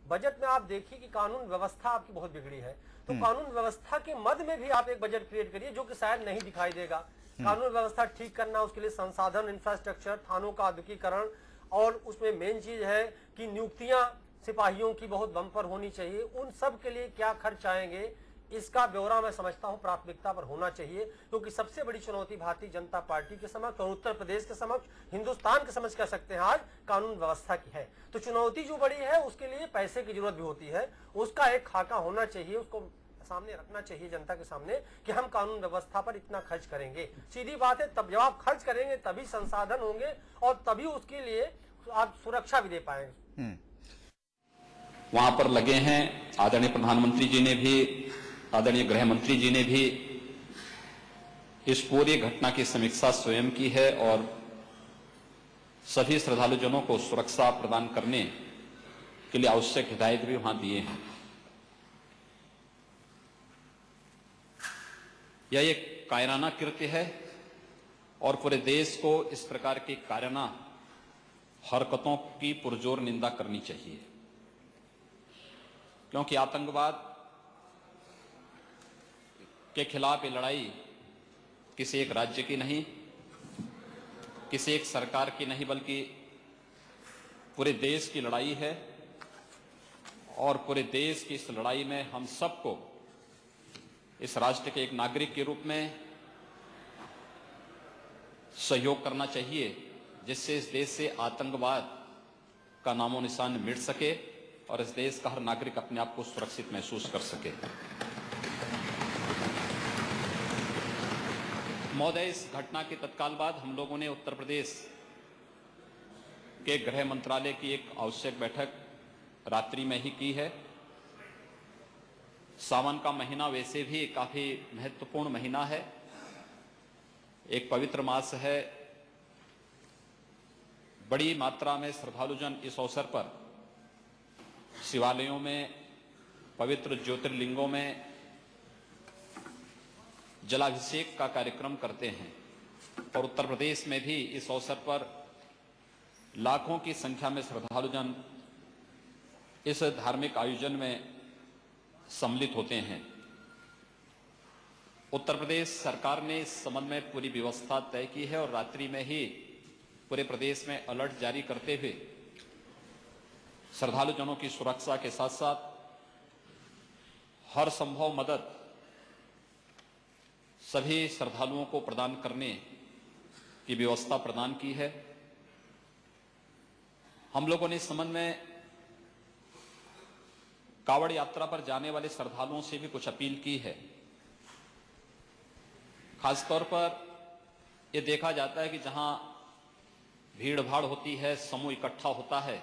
Budget में आप देखिए कि कानून व्यवस्था आपकी बहुत बिगड़ी है, तो कानून व्यवस्था के मद में भी आप एक बजट क्रिएट करिए जो कि शायद नहीं दिखाई देगा। कानून व्यवस्था ठीक करना, उसके लिए संसाधन, इंफ्रास्ट्रक्चर, थानों का आधुनिकीकरण, और उसमें मेन चीज है कि नियुक्तियां सिपाहियों की बहुत बम्पर होनी चाहिए। उन सब के लिए क्या खर्च आएंगे, इसका ब्यौरा मैं समझता हूं प्राथमिकता पर होना चाहिए, क्योंकि सबसे बड़ी चुनौती भारतीय जनता पार्टी के समक्ष और उत्तर प्रदेश के समक्ष, हिंदुस्तान के समक्ष कह सकते हैं आज, कानून व्यवस्था की है। तो चुनौती जो बड़ी है उसके लिए पैसे की जरूरत भी होती है, उसका एक खाका होना चाहिए, उसको सामने रखना चाहिए जनता के सामने कि हम कानून व्यवस्था पर इतना खर्च करेंगे। सीधी बात है, तब जब आप खर्च करेंगे तभी संसाधन होंगे और तभी उसके लिए आप सुरक्षा भी दे पाएंगे। वहां पर लगे हैं आदरणीय प्रधानमंत्री जी ने भी, आदरणीय गृह मंत्री जी ने भी इस पूरी घटना की समीक्षा स्वयं की है और सभी श्रद्धालुजनों को सुरक्षा प्रदान करने के लिए आवश्यक हिदायत भी वहां दिए हैं। यह एक कायराना कृत्य है और पूरे देश को इस प्रकार की कायराना हरकतों की पुरजोर निंदा करनी चाहिए, क्योंकि आतंकवाद के खिलाफ ये लड़ाई किसी एक राज्य की नहीं, किसी एक सरकार की नहीं, बल्कि पूरे देश की लड़ाई है। और पूरे देश की इस लड़ाई में हम सबको इस राष्ट्र के एक नागरिक के रूप में सहयोग करना चाहिए, जिससे इस देश से आतंकवाद का नामो निशान मिट सके और इस देश का हर नागरिक अपने आप को सुरक्षित महसूस कर सके। महोदय, इस घटना के तत्काल बाद हम लोगों ने उत्तर प्रदेश के गृह मंत्रालय की एक आवश्यक बैठक रात्रि में ही की है। सावन का महीना वैसे भी काफी महत्वपूर्ण महीना है, एक पवित्र मास है। बड़ी मात्रा में श्रद्धालुजन इस अवसर पर शिवालयों में, पवित्र ज्योतिर्लिंगों में जलाभिषेक का कार्यक्रम करते हैं और उत्तर प्रदेश में भी इस अवसर पर लाखों की संख्या में श्रद्धालुजन इस धार्मिक आयोजन में सम्मिलित होते हैं। उत्तर प्रदेश सरकार ने इस संबंध में पूरी व्यवस्था तय की है और रात्रि में ही पूरे प्रदेश में अलर्ट जारी करते हुए श्रद्धालुजनों की सुरक्षा के साथ साथ हर संभव मदद सभी श्रद्धालुओं को प्रदान करने की व्यवस्था प्रदान की है। हम लोगों ने इस संबंध में कावड़ यात्रा पर जाने वाले श्रद्धालुओं से भी कुछ अपील की है। खासतौर पर यह देखा जाता है कि जहां भीड़ भाड़ होती है, समूह इकट्ठा होता है,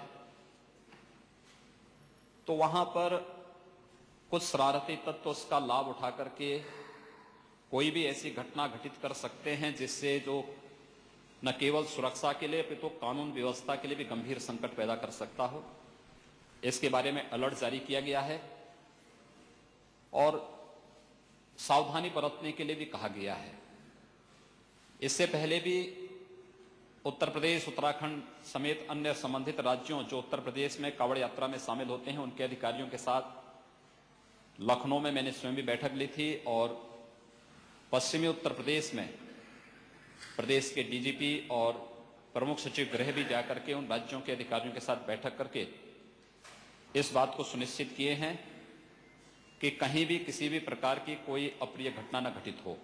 तो वहां पर कुछ शरारती तत्व उसका लाभ उठा करके कोई भी ऐसी घटना घटित कर सकते हैं जिससे जो न केवल सुरक्षा के लिए तो कानून व्यवस्था के लिए भी गंभीर संकट पैदा कर सकता हो। इसके बारे में अलर्ट जारी किया गया है और सावधानी बरतने के लिए भी कहा गया है। इससे पहले भी उत्तर प्रदेश, उत्तराखंड समेत अन्य संबंधित राज्यों जो उत्तर प्रदेश में कावड़ यात्रा में शामिल होते हैं, उनके अधिकारियों के साथ लखनऊ में मैंने स्वयं भी बैठक ली थी और पश्चिमी उत्तर प्रदेश में प्रदेश के डीजीपी और प्रमुख सचिव गृह भी जाकर के उन राज्यों के अधिकारियों के साथ बैठक करके इस बात को सुनिश्चित किए हैं कि कहीं भी किसी भी प्रकार की कोई अप्रिय घटना न घटित हो।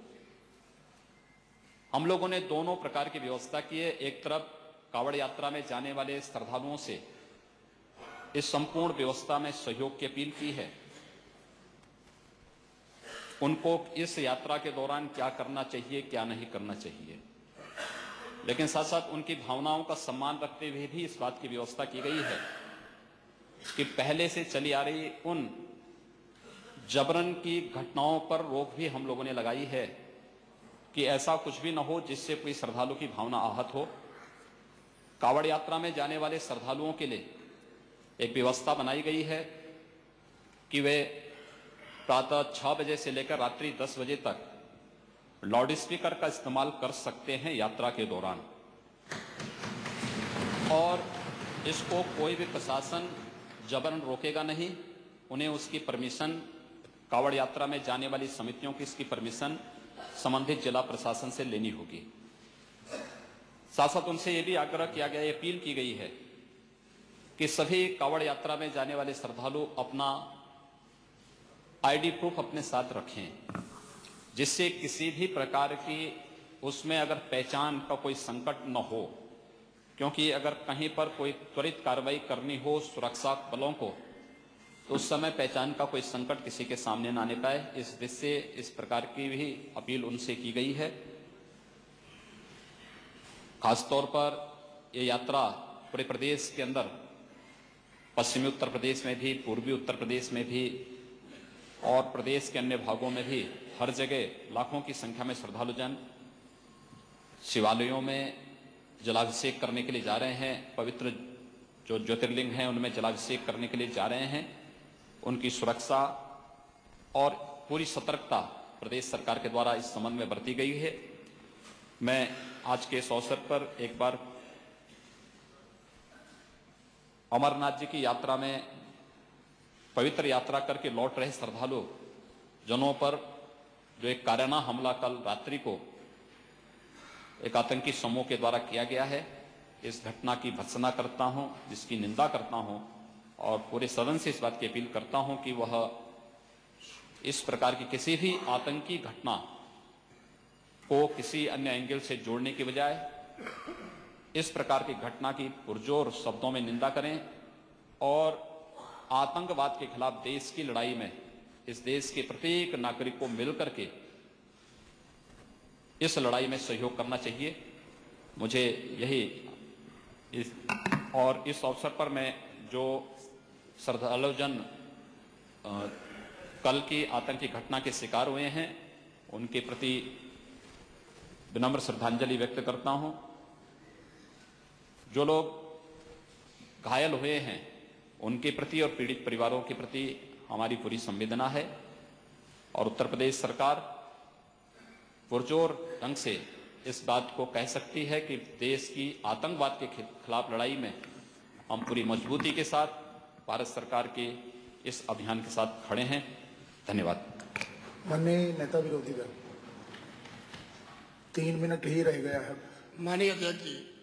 हम लोगों ने दोनों प्रकार की व्यवस्था की है। एक तरफ कावड़ यात्रा में जाने वाले श्रद्धालुओं से इस संपूर्ण व्यवस्था में सहयोग की अपील की है। उनको इस यात्रा के दौरान क्या करना चाहिए, क्या नहीं करना चाहिए, लेकिन साथ साथ उनकी भावनाओं का सम्मान रखते हुए भी इस बात की व्यवस्था की गई है कि पहले से चली आ रही उन जबरन की घटनाओं पर रोक भी हम लोगों ने लगाई है कि ऐसा कुछ भी न हो जिससे कोई श्रद्धालु की भावना आहत हो। कावड़ यात्रा में जाने वाले श्रद्धालुओं के लिए एक व्यवस्था बनाई गई है कि वे प्रातः 6 बजे से लेकर रात्रि 10 बजे तक लाउड स्पीकर का इस्तेमाल कर सकते हैं यात्रा के दौरान, और इसको कोई भी प्रशासन जबरन रोकेगा नहीं। उन्हें उसकी परमिशन, कावड़ यात्रा में जाने वाली समितियों की इसकी परमिशन संबंधित जिला प्रशासन से लेनी होगी। साथ साथ उनसे यह भी आग्रह किया गया, अपील की गई है कि सभी कावड़ यात्रा में जाने वाले श्रद्धालु अपना आईडी प्रूफ अपने साथ रखें, जिससे किसी भी प्रकार की उसमें अगर पहचान का कोई संकट न हो, क्योंकि अगर कहीं पर कोई त्वरित कार्रवाई करनी हो सुरक्षा बलों को, तो उस समय पहचान का कोई संकट किसी के सामने न आने पाए। इस दृष्टि से इस प्रकार की भी अपील उनसे की गई है। खासतौर पर ये यात्रा पूरे प्रदेश के अंदर, पश्चिमी उत्तर प्रदेश में भी, पूर्वी उत्तर प्रदेश में भी और प्रदेश के अन्य भागों में भी हर जगह लाखों की संख्या में श्रद्धालु जन शिवालयों में जलाभिषेक करने के लिए जा रहे हैं। पवित्र जो ज्योतिर्लिंग हैं उनमें जलाभिषेक करने के लिए जा रहे हैं। उनकी सुरक्षा और पूरी सतर्कता प्रदेश सरकार के द्वारा इस संबंध में बरती गई है। मैं आज के इस अवसर पर एक बार अमरनाथ जी की यात्रा में पवित्र यात्रा करके लौट रहे श्रद्धालु जनों पर जो एक कायराना हमला कल रात्रि को एक आतंकी समूह के द्वारा किया गया है, इस घटना की भर्त्सना करता हूं, जिसकी निंदा करता हूं और पूरे सदन से इस बात की अपील करता हूं कि वह इस प्रकार की किसी भी आतंकी घटना को किसी अन्य एंगल से जोड़ने के बजाय इस प्रकार की घटना की पुरजोर शब्दों में निंदा करें और आतंकवाद के खिलाफ देश की लड़ाई में इस देश के प्रत्येक नागरिक को मिलकर के इस लड़ाई में सहयोग करना चाहिए। मुझे यही इस अवसर पर मैं जो श्रद्धालु जन कल की आतंकी घटना के शिकार हुए हैं उनके प्रति विनम्र श्रद्धांजलि व्यक्त करता हूं। जो लोग घायल हुए हैं उनके प्रति और पीड़ित परिवारों के प्रति हमारी पूरी संवेदना है और उत्तर प्रदेश सरकार पुरजोर ढंग से इस बात को कह सकती है कि देश की आतंकवाद के खिलाफ लड़ाई में हम पूरी मजबूती के साथ भारत सरकार के इस अभियान के साथ खड़े हैं। धन्यवाद। माननीय नेता विरोधी दल, 3 मिनट ही रह गया है। माननीय अध्यक्ष जी,